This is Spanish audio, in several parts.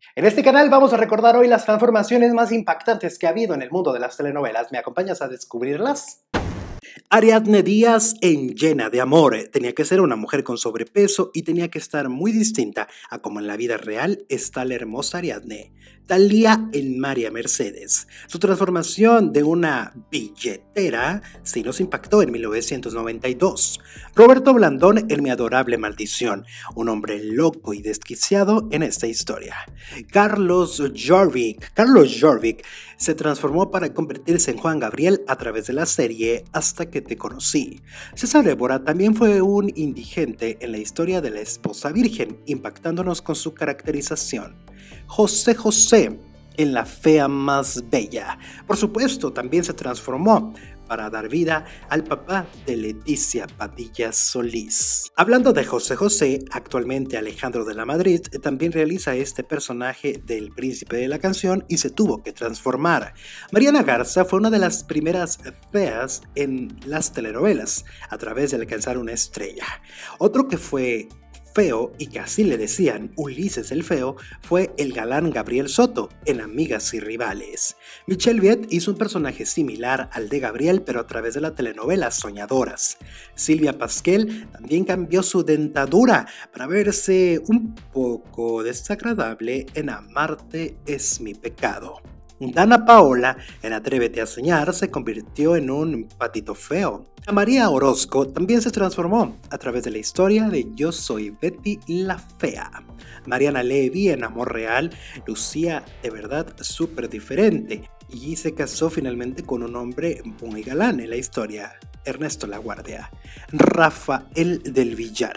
En este canal vamos a recordar hoy las transformaciones más impactantes que ha habido en el mundo de las telenovelas. ¿Me acompañas a descubrirlas? Ariadne Díaz en Llena de Amor. Tenía que ser una mujer con sobrepeso y tenía que estar muy distinta a como en la vida real está la hermosa Ariadne. Thalía en María Mercedes. Su transformación de una billetera sí nos impactó en 1992. Roberto Blandón en Mi adorable maldición. Un hombre loco y desquiciado en esta historia. Carlos Jorvik se transformó para convertirse en Juan Gabriel a través de la serie Hasta que te conocí. César Évora también fue un indigente en la historia de la esposa virgen, impactándonos con su caracterización. José José en La fea más bella. Por supuesto, también se transformó para dar vida al papá de Leticia Padilla Solís. Hablando de José José, actualmente Alejandro de la Madrid también realiza este personaje del príncipe de la canción y se tuvo que transformar. Mariana Garza fue una de las primeras feas en las telenovelas, a través de alcanzar una estrella. Otro que fue feo y que así le decían Ulises el Feo fue el galán Gabriel Soto en Amigas y Rivales. Michelle Viet hizo un personaje similar al de Gabriel pero a través de la telenovela Soñadoras. Silvia Pasquel también cambió su dentadura para verse un poco desagradable en Amarte es mi pecado. Dana Paola en Atrévete a soñar se convirtió en un patito feo. María Orozco también se transformó a través de la historia de Yo soy Betty la fea. Mariana Levy en Amor Real lucía de verdad súper diferente y se casó finalmente con un hombre muy galán en la historia, Ernesto Laguardia. Rafael del Villar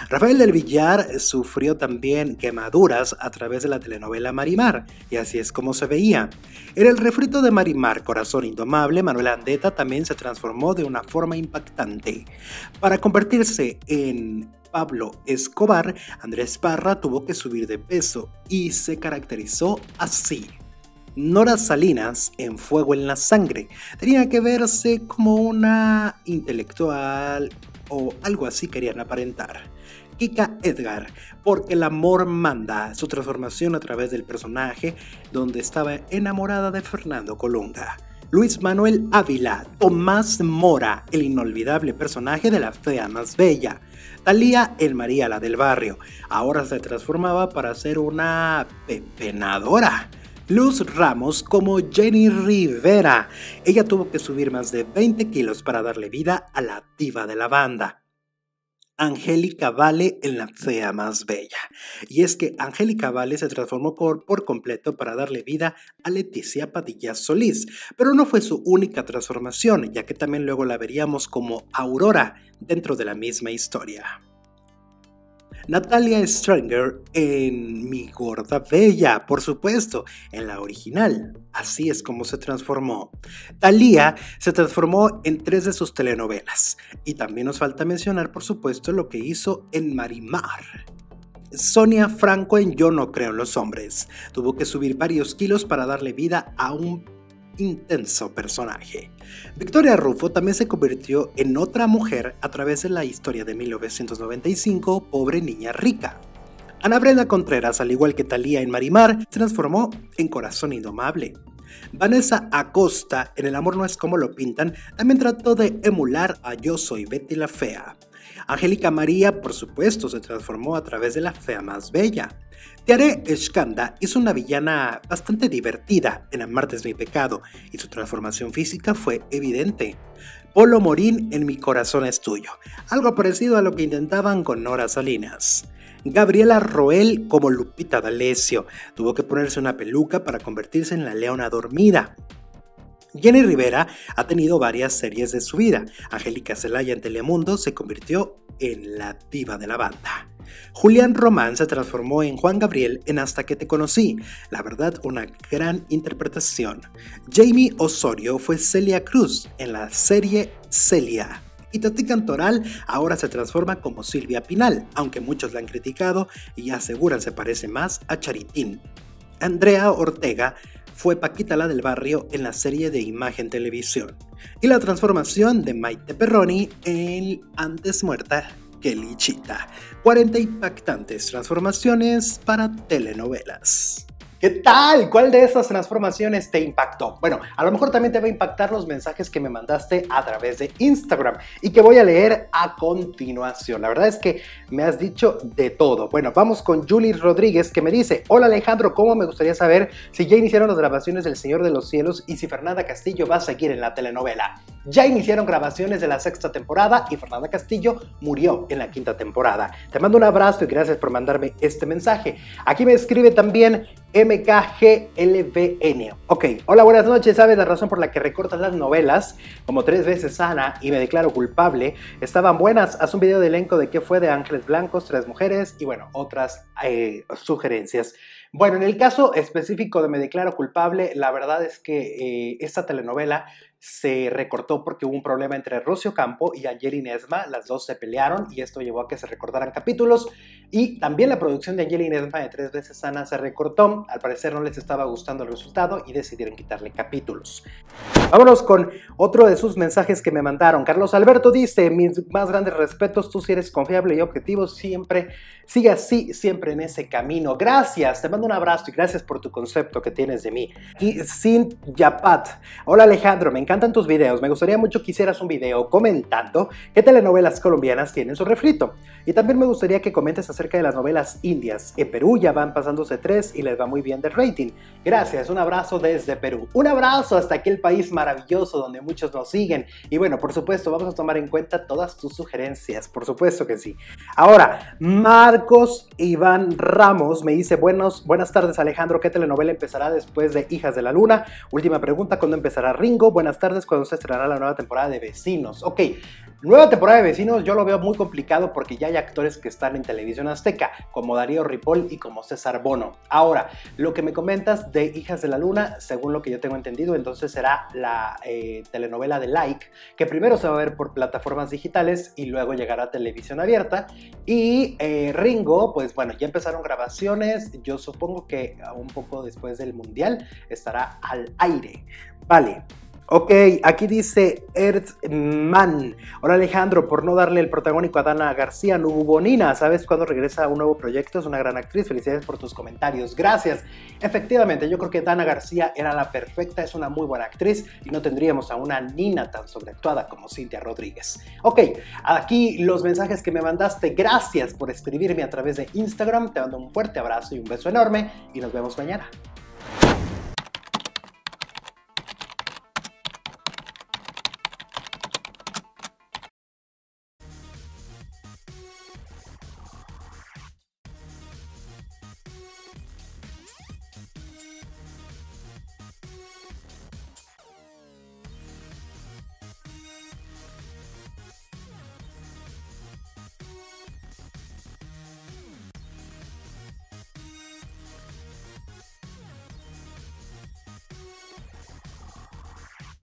sufrió también quemaduras a través de la telenovela Marimar, y así es como se veía. En el refrito de Marimar, Corazón Indomable, Manuel Andeta también se transformó de una forma impactante. Para convertirse en Pablo Escobar, Andrés Parra tuvo que subir de peso y se caracterizó así. Nora Salinas en Fuego en la Sangre tenía que verse como una intelectual o algo así querían aparentar. Kika Edgar, porque el amor manda, su transformación a través del personaje donde estaba enamorada de Fernando Colunga. Luis Manuel Ávila, Tomás Mora, el inolvidable personaje de La fea más bella. Thalía en María la del barrio, ahora se transformaba para ser una pepenadora. Luz Ramos como Jenny Rivera. Ella tuvo que subir más de 20 kilos para darle vida a la diva de la banda. Angélica Vale en La fea más bella. Y es que Angélica Vale se transformó por completo para darle vida a Leticia Padilla Solís, pero no fue su única transformación, ya que también luego la veríamos como Aurora dentro de la misma historia. Natalia Stranger en Mi gorda bella, por supuesto, en la original. Así es como se transformó. Thalía se transformó en 3 de sus telenovelas. Y también nos falta mencionar, por supuesto, lo que hizo en Marimar. Sonia Franco en Yo no creo en los hombres. Tuvo que subir varios kilos para darle vida a un intenso personaje. Victoria Rufo también se convirtió en otra mujer a través de la historia de 1995, Pobre niña rica. Ana Brenda Contreras, al igual que Thalía en Marimar, se transformó en Corazón Indomable. Vanessa Acosta en El amor no es como lo pintan también trató de emular a Yo soy Betty la fea. Angélica María, por supuesto, se transformó a través de La fea más bella. Tiare Eshkanda hizo una villana bastante divertida en Amarte es mi pecado y su transformación física fue evidente. Polo Morín en Mi corazón es tuyo, algo parecido a lo que intentaban con Nora Salinas. Gabriela Roel como Lupita D'Alessio, tuvo que ponerse una peluca para convertirse en la leona dormida. Jenny Rivera ha tenido varias series de su vida. Angélica Zelaya en Telemundo se convirtió en la diva de la banda. Julián Román se transformó en Juan Gabriel en Hasta que te conocí, la verdad una gran interpretación. Jamie Osorio fue Celia Cruz en la serie Celia. Y Tati Cantoral ahora se transforma como Silvia Pinal, aunque muchos la han criticado y aseguran se parece más a Charitín. Andrea Ortega fue Paquita la del barrio en la serie de Imagen Televisión. Y la transformación de Maite Perroni en Antes muerta que Lichita. 40 impactantes transformaciones para telenovelas. ¿Qué tal? ¿Cuál de estas transformaciones te impactó? Bueno, a lo mejor también te va a impactar los mensajes que me mandaste a través de Instagram y que voy a leer a continuación. La verdad es que me has dicho de todo. Bueno, vamos con Julie Rodríguez, que me dice: hola Alejandro, ¿cómo me gustaría saber si ya iniciaron las grabaciones del Señor de los Cielos y si Fernanda Castillo va a seguir en la telenovela? Ya iniciaron grabaciones de la 6ª temporada y Fernanda Castillo murió en la 5ª temporada. Te mando un abrazo y gracias por mandarme este mensaje. Aquí me escribe también MKGLBN. Ok, hola, buenas noches. ¿Sabes la razón por la que recortas las novelas? Como 3 veces Ana y Me declaro culpable. Estaban buenas. Haz un video de elenco de qué fue de Ángeles Blancos, 3 mujeres y bueno, otras sugerencias. Bueno, en el caso específico de Me declaro culpable, la verdad es que esta telenovela se recortó porque hubo un problema entre Rocío Campo y Angelina Esma. Las dos se pelearon y esto llevó a que se recortaran capítulos, y también la producción de Angelina Esma de 3 veces Ana se recortó. Al parecer no les estaba gustando el resultado y decidieron quitarle capítulos. Vámonos con otro de sus mensajes que me mandaron. Carlos Alberto dice: mis más grandes respetos, tú sí eres confiable y objetivo, siempre sigue así, siempre en ese camino. Gracias, te mando un abrazo y gracias por tu concepto que tienes de mí. Y Sin Yapat: hola Alejandro, me encantan tus videos, me gustaría mucho que hicieras un video comentando qué telenovelas colombianas tienen su refrito. Y también me gustaría que comentes acerca de las novelas indias. En Perú ya van pasándose 3 y les va muy bien de rating. Gracias, un abrazo desde Perú. Un abrazo hasta aquel país maravilloso donde muchos nos siguen. Y bueno, por supuesto, vamos a tomar en cuenta todas tus sugerencias, por supuesto que sí. Ahora, Marcos Iván Ramos me dice: buenas tardes Alejandro, ¿qué telenovela empezará después de Hijas de la Luna? Última pregunta, ¿cuándo empezará Ringo? Buenas tardes, ¿cuándo se estrenará la nueva temporada de Vecinos? Ok, nueva temporada de Vecinos yo lo veo muy complicado porque ya hay actores que están en Televisión Azteca, como Darío Ripoll y como César Bono. Ahora, lo que me comentas de Hijas de la Luna, según lo que yo tengo entendido, entonces será la telenovela de Like, que primero se va a ver por plataformas digitales y luego llegará a televisión abierta. Y Ringo, pues bueno, ya empezaron grabaciones, yo supongo que un poco después del Mundial estará al aire. Vale. Ok, aquí dice Erzman: hola Alejandro, por no darle el protagónico a Dana García, no hubo Nina. ¿Sabes cuándo regresa a un nuevo proyecto? Es una gran actriz, felicidades por tus comentarios. Gracias. Efectivamente, yo creo que Dana García era la perfecta, es una muy buena actriz y no tendríamos a una Nina tan sobreactuada como Cintia Rodríguez. Ok, aquí los mensajes que me mandaste. Gracias por escribirme a través de Instagram. Te mando un fuerte abrazo y un beso enorme y nos vemos mañana.